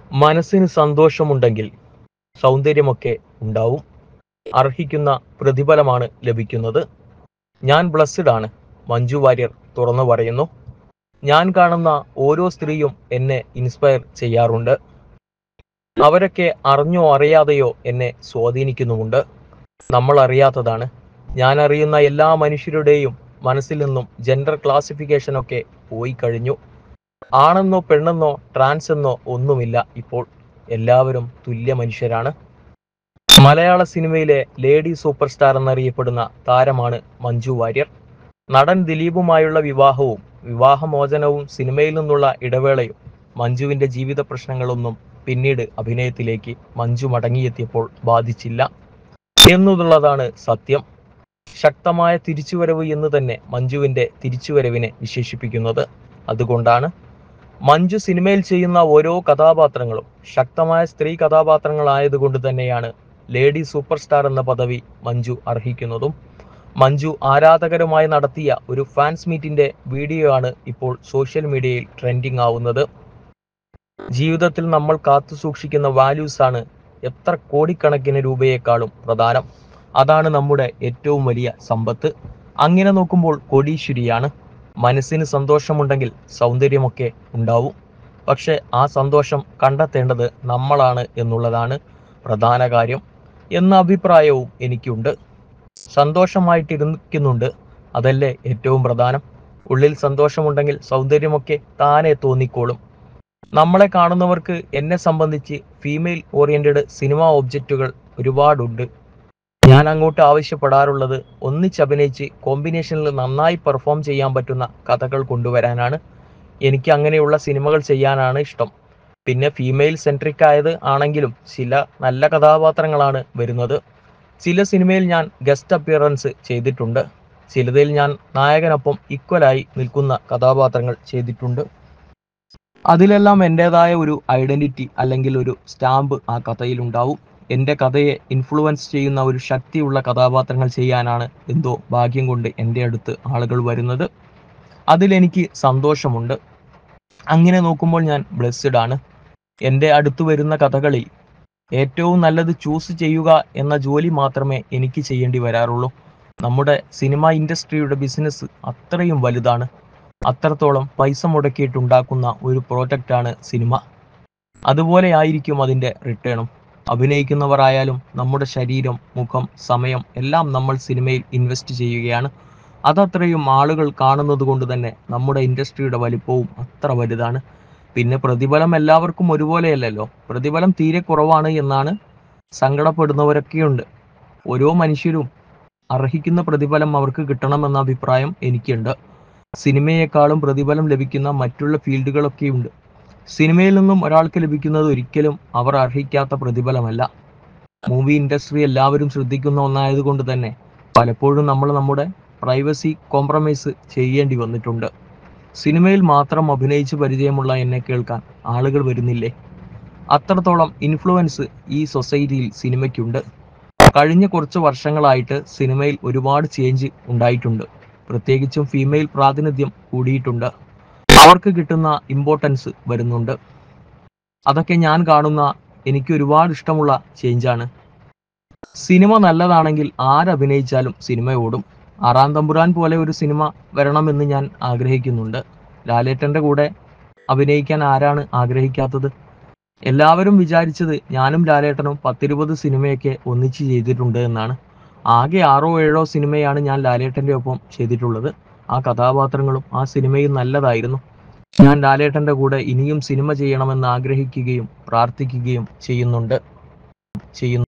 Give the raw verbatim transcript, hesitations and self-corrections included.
മനസ്സിന് സന്തോഷമുണ്ടെങ്കിൽ സൗന്ദര്യമൊക്കെ ഉണ്ടാവും. അർഹിക്കുന്ന പ്രതിഫലമാണ് ലഭിക്കുന്നത്. ഞാൻ ബ്ലസ്ഡ് ആണ്, മഞ്ജു വാര്യർ തുറന്നു പറയുന്നു. ഞാൻ കാണുന്ന ഓരോ സ്ത്രീയും എന്നെ ഇൻസ്പയർ ചെയ്യാറുണ്ട്. അവരൊക്കെ അറിഞ്ഞോ അറിയാതെയോ എന്നെ സ്വാധീനിക്കുന്നുമുണ്ട്. നമ്മൾ അറിയാത്തതാണ്. ഞാൻ അറിയുന്ന എല്ലാ മനുഷ്യരുടെയും മനസ്സിൽ നിന്നും ജെൻഡർ ക്ലാസിഫിക്കേഷനൊക്കെ പോയി കഴിഞ്ഞു. ആണെന്നോ പെണ്ണെന്നോ ട്രാൻസ് എന്നോ ഒന്നുമില്ല. ഇപ്പോൾ എല്ലാവരും തുല്യ മനുഷ്യരാണ്. മലയാള സിനിമയിലെ ലേഡി സൂപ്പർ സ്റ്റാർ എന്നറിയപ്പെടുന്ന താരമാണ് മഞ്ജു വാര്യർ. നടൻ ദിലീപുമായുള്ള വിവാഹവും വിവാഹമോചനവും സിനിമയിൽ നിന്നുള്ള ഇടവേളയും മഞ്ജുവിന്റെ ജീവിത പ്രശ്നങ്ങളൊന്നും പിന്നീട് അഭിനയത്തിലേക്ക് മഞ്ജു മടങ്ങിയെത്തിയപ്പോൾ ബാധിച്ചില്ല എന്നുള്ളതാണ് സത്യം. ശക്തമായ തിരിച്ചുവരവ് എന്ന് തന്നെ മഞ്ജുവിന്റെ തിരിച്ചുവരവിനെ വിശേഷിപ്പിക്കുന്നത്. അതുകൊണ്ടാണ് മഞ്ജു സിനിമയിൽ ചെയ്യുന്ന ഓരോ കഥാപാത്രങ്ങളും ശക്തമായ സ്ത്രീ കഥാപാത്രങ്ങളായതുകൊണ്ട് തന്നെയാണ് ലേഡി സൂപ്പർ സ്റ്റാർ എന്ന പദവി മഞ്ജു അർഹിക്കുന്നതും. മഞ്ജു ആരാധകരുമായി നടത്തിയ ഒരു ഫാൻസ് മീറ്റിന്റെ വീഡിയോ ആണ് ഇപ്പോൾ സോഷ്യൽ മീഡിയയിൽ ട്രെൻഡിങ് ആവുന്നത്. ജീവിതത്തിൽ നമ്മൾ കാത്തു സൂക്ഷിക്കുന്ന വാല്യൂസ് ആണ് എത്ര കോടിക്കണക്കിന് രൂപയേക്കാളും പ്രധാനം. അതാണ് നമ്മുടെ ഏറ്റവും വലിയ സമ്പത്ത്. അങ്ങനെ നോക്കുമ്പോൾ കോടീശ്വരിയാണ്. മനസ്സിന് സന്തോഷമുണ്ടെങ്കിൽ സൗന്ദര്യമൊക്കെ ഉണ്ടാവും. പക്ഷെ ആ സന്തോഷം കണ്ടെത്തേണ്ടത് നമ്മളാണ് എന്നുള്ളതാണ് പ്രധാന കാര്യം എന്ന അഭിപ്രായവും എനിക്കുണ്ട്. സന്തോഷമായിട്ടിരിക്കുന്നുണ്ട്, അതല്ലേ ഏറ്റവും പ്രധാനം. ഉള്ളിൽ സന്തോഷമുണ്ടെങ്കിൽ സൗന്ദര്യമൊക്കെ താനെ തോന്നിക്കോളും. നമ്മളെ കാണുന്നവർക്ക് എന്നെ സംബന്ധിച്ച് ഫീമെയിൽ ഓറിയന്റഡ് സിനിമാ ഒബ്ജക്റ്റുകൾ ഒരുപാടുണ്ട്. ഞാൻ അങ്ങോട്ട് ആവശ്യപ്പെടാറുള്ളത് ഒന്നിച്ചഭിനയിച്ച് കോമ്പിനേഷനിൽ നന്നായി പെർഫോം ചെയ്യാൻ പറ്റുന്ന കഥകൾ കൊണ്ടുവരാനാണ്. എനിക്ക് അങ്ങനെയുള്ള സിനിമകൾ ചെയ്യാനാണ് ഇഷ്ടം. പിന്നെ ഫീമെയിൽ സെൻട്രിക് ആയത് ആണെങ്കിലും ചില നല്ല കഥാപാത്രങ്ങളാണ് വരുന്നത്. ചില സിനിമയിൽ ഞാൻ ഗസ്റ്റ് അപ്പിയറൻസ് ചെയ്തിട്ടുണ്ട്. ചിലതിൽ ഞാൻ നായകനൊപ്പം ഈക്വലായി നിൽക്കുന്ന കഥാപാത്രങ്ങൾ ചെയ്തിട്ടുണ്ട്. അതിലെല്ലാം എൻ്റെതായ ഒരു ഐഡന്റിറ്റി അല്ലെങ്കിൽ ഒരു സ്റ്റാമ്പ് ആ കഥയിലുണ്ടാവും. എൻ്റെ കഥയെ ഇൻഫ്ലുവൻസ് ചെയ്യുന്ന ഒരു ശക്തിയുള്ള കഥാപാത്രങ്ങൾ ചെയ്യാനാണ് എന്തോ ഭാഗ്യം കൊണ്ട് എൻ്റെ അടുത്ത് ആളുകൾ വരുന്നത്. അതിലെനിക്ക് സന്തോഷമുണ്ട്. അങ്ങനെ നോക്കുമ്പോൾ ഞാൻ ബ്ലെസ്ഡ് ആണ്. എൻ്റെ അടുത്ത് വരുന്ന കഥകളിൽ ഏറ്റവും നല്ലത് ചൂസ് ചെയ്യുക എന്ന ജോലി മാത്രമേ എനിക്ക് ചെയ്യേണ്ടി വരാറുള്ളൂ. നമ്മുടെ സിനിമ ഇൻഡസ്ട്രിയുടെ ബിസിനസ് അത്രയും വലുതാണ്. അത്രത്തോളം പൈസ മുടക്കിയിട്ടുണ്ടാക്കുന്ന ഒരു പ്രോജക്റ്റാണ് സിനിമ. അതുപോലെ ആയിരിക്കും അതിൻ്റെ റിട്ടേണും. അഭിനയിക്കുന്നവർ ആയാലും നമ്മുടെ ശരീരം, മുഖം, സമയം എല്ലാം നമ്മൾ സിനിമയിൽ ഇൻവെസ്റ്റ് ചെയ്യുകയാണ്. അതത്രയും ആളുകൾ കാണുന്നത് കൊണ്ട് തന്നെ നമ്മുടെ ഇൻഡസ്ട്രിയുടെ വലിപ്പവും അത്ര വലുതാണ്. പിന്നെ പ്രതിഫലം എല്ലാവർക്കും ഒരുപോലെയല്ലല്ലോ. പ്രതിഫലം തീരെ കുറവാണ് എന്നാണ് സങ്കടപ്പെടുന്നവരൊക്കെയുണ്ട്. ഓരോ മനുഷ്യരും അർഹിക്കുന്ന പ്രതിഫലം അവർക്ക് കിട്ടണമെന്ന അഭിപ്രായം എനിക്കുണ്ട്. സിനിമയെക്കാളും പ്രതിഫലം ലഭിക്കുന്ന മറ്റുള്ള ഫീൽഡുകളൊക്കെയുണ്ട്. സിനിമയിൽ നിന്നും ഒരാൾക്ക് ലഭിക്കുന്നത് ഒരിക്കലും അവർ അർഹിക്കാത്ത പ്രതിഫലമല്ല. മൂവി ഇൻഡസ്ട്രി എല്ലാവരും ശ്രദ്ധിക്കുന്ന ഒന്നായതുകൊണ്ട് തന്നെ പലപ്പോഴും നമ്മൾ നമ്മുടെ പ്രൈവസി കോംപ്രമൈസ് ചെയ്യേണ്ടി വന്നിട്ടുണ്ട്. സിനിമയിൽ മാത്രം അഭിനയിച്ച് പരിചയമുള്ള എന്നെ കേൾക്കാൻ ആളുകൾ വരുന്നില്ലേ? അത്രത്തോളം ഇൻഫ്ലുവൻസ് ഈ സൊസൈറ്റിയിൽ സിനിമയ്ക്കുണ്ട്. കഴിഞ്ഞ കുറച്ച് വർഷങ്ങളായിട്ട് സിനിമയിൽ ഒരുപാട് ചേഞ്ച് ഉണ്ടായിട്ടുണ്ട്. പ്രത്യേകിച്ചും ഫീമെയിൽ പ്രാതിനിധ്യം കൂടിയിട്ടുണ്ട്. അവർക്ക് കിട്ടുന്ന ഇമ്പോർട്ടൻസ് വരുന്നുണ്ട്. അതൊക്കെ ഞാൻ കാണുന്ന എനിക്ക് ഒരുപാട് ഇഷ്ടമുള്ള ചേഞ്ചാണ്. സിനിമ നല്ലതാണെങ്കിൽ ആരഭിനയിച്ചാലും സിനിമ ഓടും. ആറാം തമ്പുരാൻ പോലെ ഒരു സിനിമ വരണമെന്ന് ഞാൻ ആഗ്രഹിക്കുന്നുണ്ട്. ലാലേട്ടൻ്റെ കൂടെ അഭിനയിക്കാൻ ആരാണ് ആഗ്രഹിക്കാത്തത്? എല്ലാവരും വിചാരിച്ചത് ഞാനും ലാലേട്ടനും പത്തിരുപത് സിനിമയൊക്കെ ഒന്നിച്ച് ചെയ്തിട്ടുണ്ട് എന്നാണ്. ആകെ ആറോ ഏഴോ സിനിമയാണ് ഞാൻ ലാലേട്ടൻ്റെ ഒപ്പം ചെയ്തിട്ടുള്ളത്. ആ കഥാപാത്രങ്ങളും ആ സിനിമയും നല്ലതായിരുന്നു. ഞാൻ ലാലേട്ടൻ്റെ കൂടെ ഇനിയും സിനിമ ചെയ്യണമെന്ന് ആഗ്രഹിക്കുകയും പ്രാർത്ഥിക്കുകയും ചെയ്യുന്നുണ്ട് ചെയ്യുന്നു